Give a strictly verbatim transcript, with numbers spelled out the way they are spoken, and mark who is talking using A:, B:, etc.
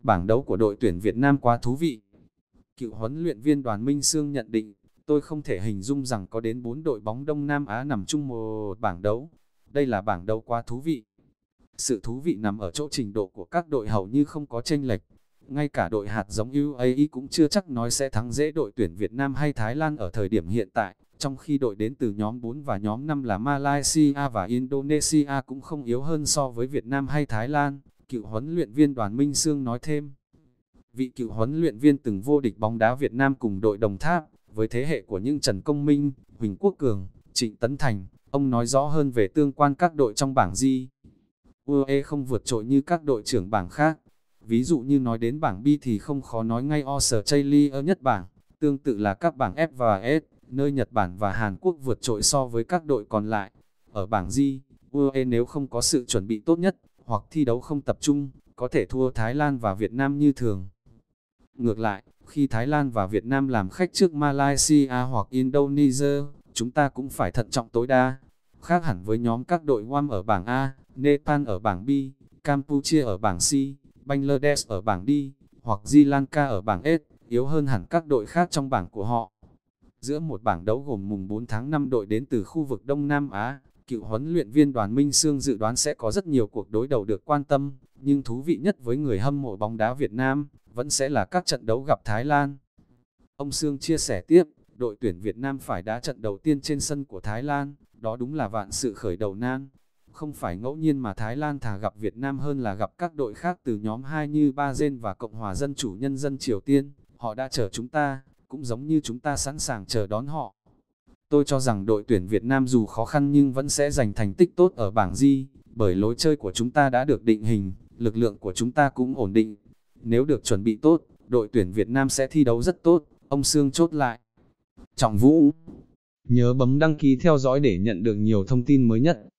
A: bảng đấu của đội tuyển Việt Nam quá thú vị. Cựu huấn luyện viên Đoàn Minh Xương nhận định, tôi không thể hình dung rằng có đến bốn đội bóng Đông Nam Á nằm chung một bảng đấu. Đây là bảng đấu quá thú vị. Sự thú vị nằm ở chỗ trình độ của các đội hầu như không có chênh lệch. Ngay cả đội hạt giống u a e cũng chưa chắc nói sẽ thắng dễ đội tuyển Việt Nam hay Thái Lan ở thời điểm hiện tại, trong khi đội đến từ nhóm bốn và nhóm năm là Malaysia và Indonesia cũng không yếu hơn so với Việt Nam hay Thái Lan, cựu huấn luyện viên Đoàn Minh Xương nói thêm. Vị cựu huấn luyện viên từng vô địch bóng đá Việt Nam cùng đội Đồng Tháp, với thế hệ của những Trần Công Minh, Huỳnh Quốc Cường, Trịnh Tấn Thành, ông nói rõ hơn về tương quan các đội trong bảng G. u a e không vượt trội như các đội trưởng bảng khác. Ví dụ như nói đến bảng B thì không khó nói ngay Australia nhất bảng, tương tự là các bảng F và S, nơi Nhật Bản và Hàn Quốc vượt trội so với các đội còn lại. Ở bảng G, u a e nếu không có sự chuẩn bị tốt nhất, hoặc thi đấu không tập trung, có thể thua Thái Lan và Việt Nam như thường. Ngược lại, khi Thái Lan và Việt Nam làm khách trước Malaysia hoặc Indonesia, chúng ta cũng phải thận trọng tối đa. Khác hẳn với nhóm các đội G U A M ở bảng A, Nepal ở bảng B, Campuchia ở bảng C, Bangladesh ở bảng D, hoặc Sri Lanka ở bảng S, yếu hơn hẳn các đội khác trong bảng của họ. Giữa một bảng đấu gồm mùng bốn tháng năm đội đến từ khu vực Đông Nam Á, cựu huấn luyện viên Đoàn Minh Xương dự đoán sẽ có rất nhiều cuộc đối đầu được quan tâm, nhưng thú vị nhất với người hâm mộ bóng đá Việt Nam, vẫn sẽ là các trận đấu gặp Thái Lan. Ông Xương chia sẻ tiếp, đội tuyển Việt Nam phải đá trận đầu tiên trên sân của Thái Lan, đó đúng là vạn sự khởi đầu nan. Không phải ngẫu nhiên mà Thái Lan thà gặp Việt Nam hơn là gặp các đội khác từ nhóm hai như Bahrain và Cộng hòa Dân chủ Nhân dân Triều Tiên. Họ đã chờ chúng ta, cũng giống như chúng ta sẵn sàng chờ đón họ. Tôi cho rằng đội tuyển Việt Nam dù khó khăn nhưng vẫn sẽ giành thành tích tốt ở bảng G, bởi lối chơi của chúng ta đã được định hình, lực lượng của chúng ta cũng ổn định. Nếu được chuẩn bị tốt, đội tuyển Việt Nam sẽ thi đấu rất tốt, ông Xương chốt lại. Trọng Vũ, nhớ bấm đăng ký theo dõi để nhận được nhiều thông tin mới nhất.